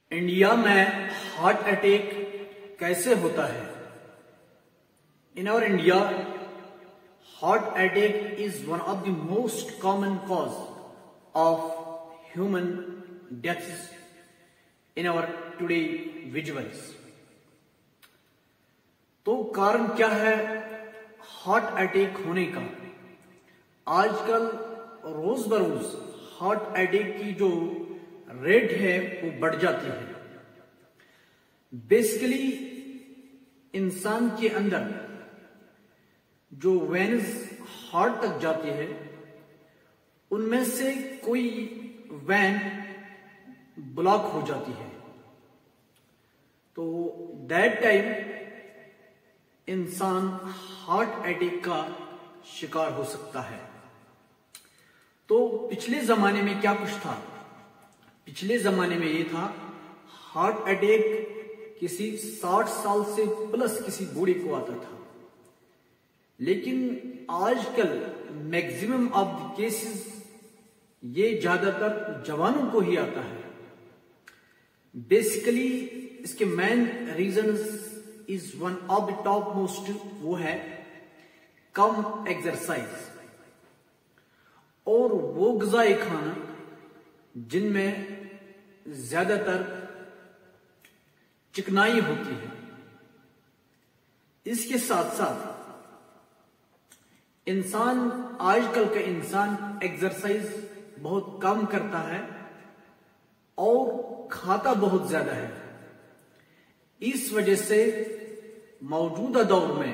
India میں heart attack کیسے ہوتا ہے؟ In our India, heart attack is one of the most common cause of human deaths in our today visuals. تو کارن کیا ہے heart attack ہونے کا؟ آج کل روز بروز ہارٹ اٹیک کی جو ریٹ ہے وہ بڑھ جاتی ہے. بیسیکلی انسان کے اندر جو وینز ہارٹ تک جاتی ہے ان میں سے کوئی وین بلاک ہو جاتی ہے تو دیٹ ٹائم انسان ہارٹ اٹیک کا شکار ہو سکتا ہے. تو پچھلے زمانے میں کیا کچھ تھا؟ پچھلے زمانے میں یہ تھا ہارٹ اٹیک کسی 60 سال سے پلس کسی بوڑھے کو آتا تھا، لیکن آج کل میکزیمم آف دی کیسز یہ زیادہ تر جوانوں کو ہی آتا ہے. بیسیکلی اس کے main reasons is one of the top most, وہ ہے کم ایکسرسائز اور وہ غذائی کھانا جن میں زیادہ تر چکنائی ہوتی ہے. اس کے ساتھ ساتھ انسان آج کل کا انسان ایکسرسائز بہت کم کرتا ہے اور کھاتا بہت زیادہ ہے. اس وجہ سے موجودہ دور میں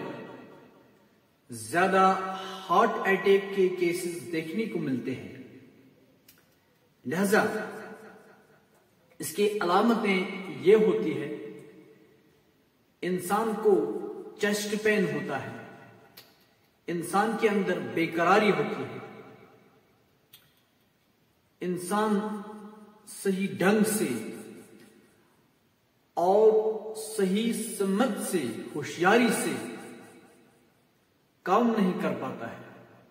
زیادہ ہارٹ اٹیک کے کیسز دیکھنے کو ملتے ہیں. لہذا اس کی علامتیں یہ ہوتی ہے انسان کو چیسٹ پین ہوتا ہے، انسان کے اندر بے قراری ہوتی ہے، انسان صحیح ڈھنگ سے اور صحیح سمت سے ہوشیاری سے کام نہیں کر پاتا ہے،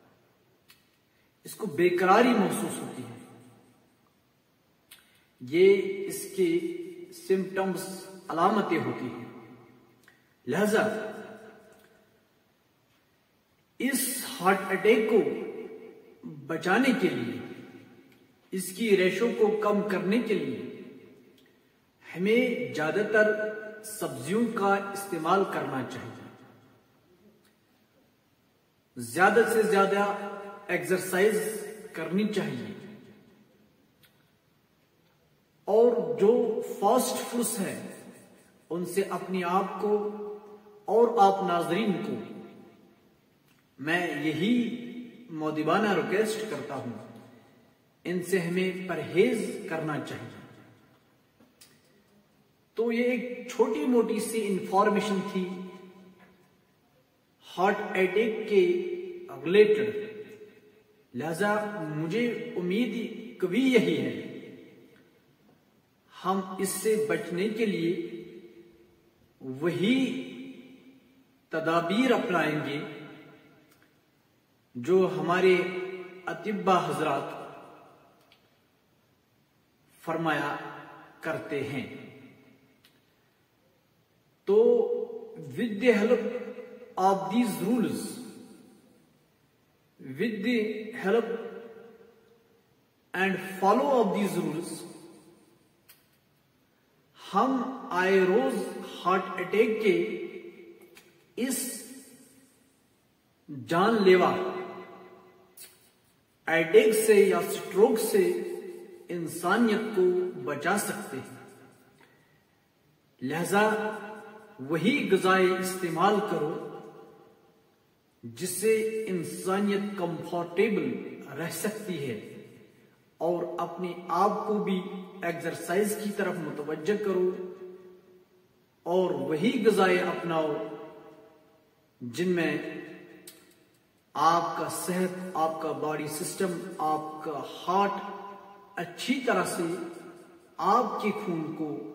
اس کو بے قراری محسوس ہوتی ہے. یہ اس کے سمپٹمز علامتیں ہوتی ہیں. لہذا اس ہارٹ اٹیک کو بچانے کے لیے، اس کی ریشو کو کم کرنے کے لیے ہمیں زیادہ تر سبزیوں کا استعمال کرنا چاہیے، زیادہ سے زیادہ ایکسرسائز کرنی چاہیے اور جو فاسٹ فوڈز ہیں ان سے اپنے آپ کو اور آپ ناظرین کو میں یہی مؤدبانہ ریکویسٹ کرتا ہوں، ان سے ہمیں پرہیز کرنا چاہیے. تو یہ ایک چھوٹی موٹی سی انفارمیشن تھی ہارٹ اٹیک کے ریلیٹڈ. لہذا مجھے امید کبھی یہی ہے ہم اس سے بچنے کے لیے وہی تدابیر اپنائیں گے جو ہمارے اطباء حضرات فرمایا کرتے ہیں. تو with the help of these rules, with the help and follow of these rules, ہم آئے روز ہارٹ اٹیک کے اس جان لیوا اٹیک سے یا سٹروک سے انسانیت کو بچا سکتے ہیں. لہذا وہی غذائیں استعمال کرو جس سے انسانیت کمفرٹیبل رہ سکتی ہے اور اپنے آپ کو بھی ایکسرسائز کی طرف متوجہ کرو اور وہی غذائیں اپناؤ جن میں آپ کا صحت، آپ کا باڈی سسٹم، آپ کا ہارٹ اچھی طرح سے آپ کے خون کو